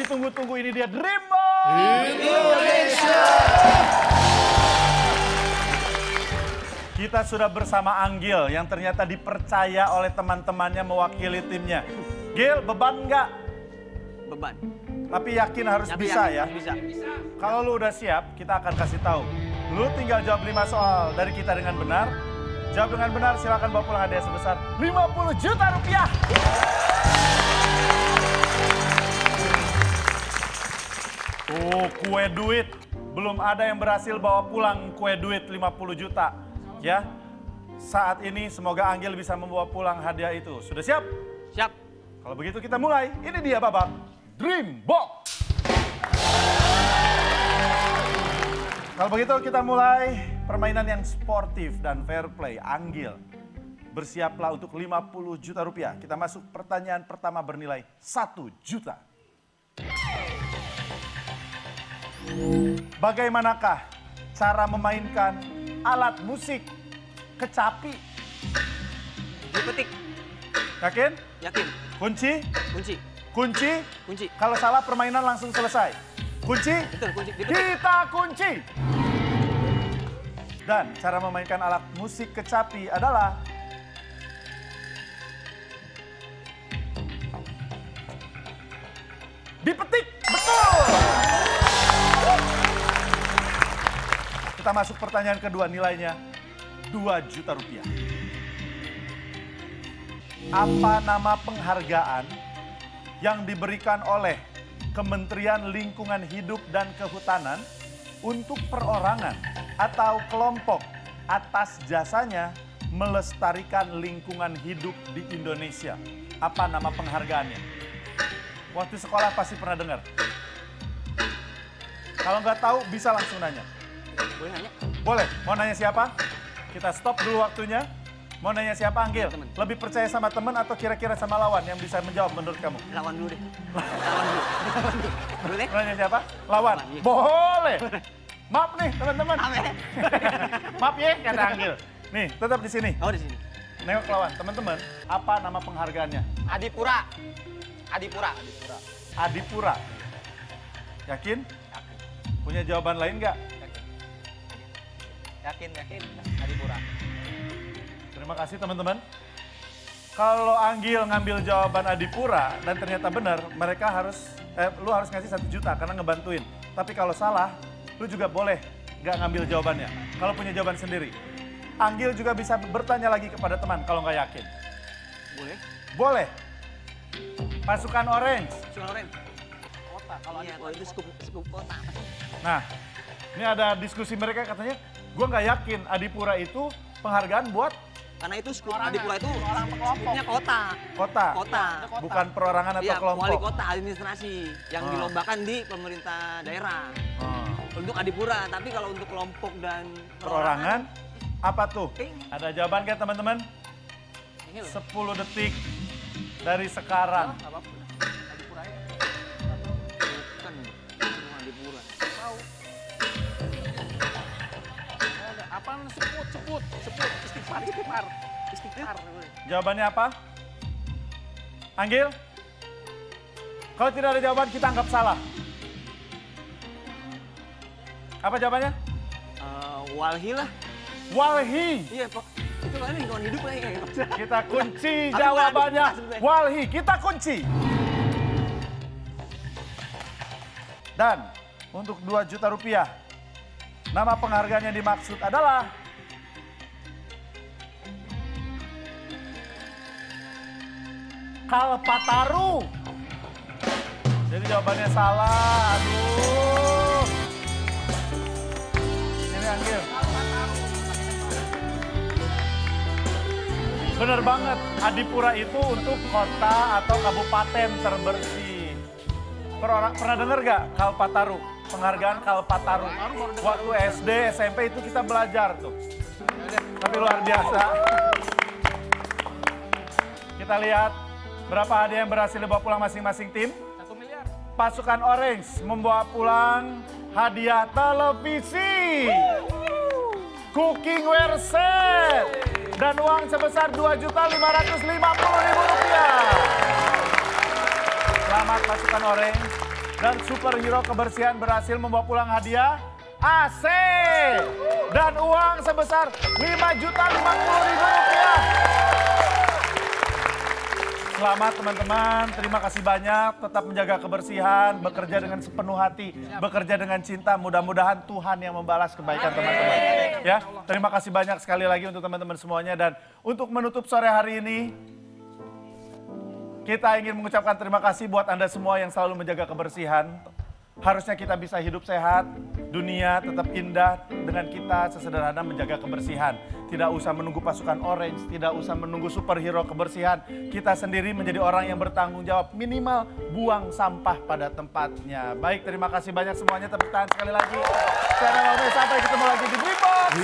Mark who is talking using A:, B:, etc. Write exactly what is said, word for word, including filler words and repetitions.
A: ditunggu-tunggu, ini dia Dream Box
B: Indonesia.
A: Kita sudah bersama Anggil yang ternyata dipercaya oleh teman-temannya mewakili timnya. Gil, beban nggak?
C: Beban.
A: Tapi yakin harus
C: Tapi
A: bisa
C: yakin
A: ya?
C: Bisa.
A: Kalau lu udah siap, kita akan kasih tahu. Lu tinggal jawab lima soal dari kita dengan benar. Jawab dengan benar, silakan bawa pulang hadiah sebesar lima puluh juta rupiah. Tuh, kue duit. Belum ada yang berhasil bawa pulang kue duit lima puluh juta. Ya, saat ini semoga Anggil bisa membawa pulang hadiah itu. Sudah siap?
C: Siap.
A: Kalau begitu kita mulai. Ini dia babak Dream Box. Kalau begitu kita mulai permainan yang sportif dan fair play. Anggil, bersiaplah untuk lima puluh juta rupiah. Kita masuk pertanyaan pertama bernilai satu juta. Bagaimanakah cara memainkan alat musik kecapi?
C: Dipetik.
A: Yakin?
C: Yakin.
A: Kunci?
C: Kunci.
A: Kunci?
C: Kunci.
A: Kalau salah permainan langsung selesai. Kunci?
C: Betul, kunci. Dipetik.
A: Kita kunci. Dan cara memainkan alat musik kecapi adalah dipetik. Betul. Kita masuk pertanyaan kedua, nilainya dua juta rupiah. Apa nama penghargaan yang diberikan oleh Kementerian Lingkungan Hidup dan Kehutanan untuk perorangan atau kelompok atas jasanya melestarikan lingkungan hidup di Indonesia? Apa nama penghargaannya? Waktu sekolah pasti pernah dengar. Kalau nggak tahu bisa langsung nanya.
C: Boleh nanya?
A: Boleh. Mau nanya siapa? Kita stop dulu waktunya. Mau nanya siapa, Anggil?
C: Temen.
A: Lebih percaya sama teman atau kira-kira sama lawan yang bisa menjawab menurut kamu?
C: Lawan dulu deh. Lawan dulu. Lawan dulu. Boleh?
A: Mau nanya siapa? Lawan.
C: Lawan, iya.
A: Boleh. Maaf nih teman-teman.
C: Maaf ya.
A: Maaf ya, kata Anggil. Nih, tetap di sini.
C: Oh, di sini.
A: Nengok ke lawan. Teman-teman, apa nama penghargaannya?
C: Adipura. Adipura.
A: Adipura. Adipura. Yakin?
C: Yakin.
A: Punya jawaban lain nggak?
C: Yakin, yakin. Adipura.
A: Terima kasih teman-teman. Kalau Anggil ngambil jawaban Adipura dan ternyata benar, mereka harus, eh, lu harus ngasih satu juta karena ngebantuin. Tapi kalau salah, lu juga boleh nggak ngambil jawabannya. Kalau punya jawaban sendiri. Anggil juga bisa bertanya lagi kepada teman kalau nggak yakin.
C: Boleh?
A: Boleh. Pasukan Orange.
C: Pasukan Orange. Kota. Kalau iya, kalau itu skup, skup kota.
A: Nah, ini ada diskusi mereka katanya, gua nggak yakin Adipura itu penghargaan buat
C: Karena itu skup Adipura itu skupnya kota.
A: kota.
C: Kota.
A: Bukan perorangan atau
C: Iya,
A: kelompok.
C: wali kota administrasi yang
A: Ah.
C: dilombakan di pemerintah daerah.
A: Oh.
C: Untuk Adipura, tapi kalau untuk kelompok dan
A: Perorangan, apa tuh?
C: Pink.
A: Ada jawaban kan teman-teman?
C: Ini loh.
A: sepuluh detik dari sekarang.
C: Apa apa? Adipura ya? Bukan. Bukan Adipura. Tahu. Ada apaan sebut sebut sebut istighfar istighfar istighfar.
A: Jawabannya apa? Anggil? Kalau tidak ada jawaban kita anggap salah. Apa jawabannya?
C: Eh, walhi lah.
A: Walhi.
C: Iya, Pak. Itu kan lingkungan hidup lah ya.
A: Kita kunci
C: Tapi
A: jawabannya.
C: bukan sebenarnya.
A: Walhi, kita kunci. Dan untuk dua juta rupiah, nama penghargaan yang dimaksud adalah Kalpataru. Jadi jawabannya salah. Aduh. Ini Anggil. Bener banget, Adipura itu untuk kota atau kabupaten terbersih. Pernah, pernah denger gak Kalpataru? Penghargaan Kalpataru. Waktu S D, S M P itu kita belajar tuh. Tapi luar biasa. Kita lihat berapa hadiah yang berhasil dibawa pulang masing-masing tim.
C: Satu miliar.
A: Pasukan Orange membawa pulang hadiah televisi, cooking ware set, dan uang sebesar dua juta lima ratus lima puluh ribu rupiah. Selamat pasukan Orange. Dan superhero kebersihan berhasil membawa pulang hadiah A C dan uang sebesar lima juta lima puluh ribu rupiah. Selamat teman-teman, terima kasih banyak. Tetap menjaga kebersihan, bekerja dengan sepenuh hati, bekerja dengan cinta. Mudah-mudahan Tuhan yang membalas kebaikan teman-teman. Ya, terima kasih banyak sekali lagi untuk teman-teman semuanya. Dan untuk menutup sore hari ini, kita ingin mengucapkan terima kasih buat Anda semua yang selalu menjaga kebersihan. Harusnya kita bisa hidup sehat, dunia tetap indah dengan kita sesederhana menjaga kebersihan. Tidak usah menunggu pasukan orange, tidak usah menunggu superhero kebersihan. Kita sendiri menjadi orang yang bertanggung jawab, minimal buang sampah pada tempatnya. Baik, terima kasih banyak semuanya, tepuk tangan sekali lagi. Saya Rama, sampai ketemu lagi di Bimbo